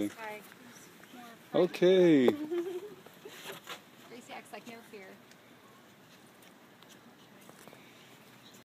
moving. Guy who's more Okay. Gracie acts like no fear.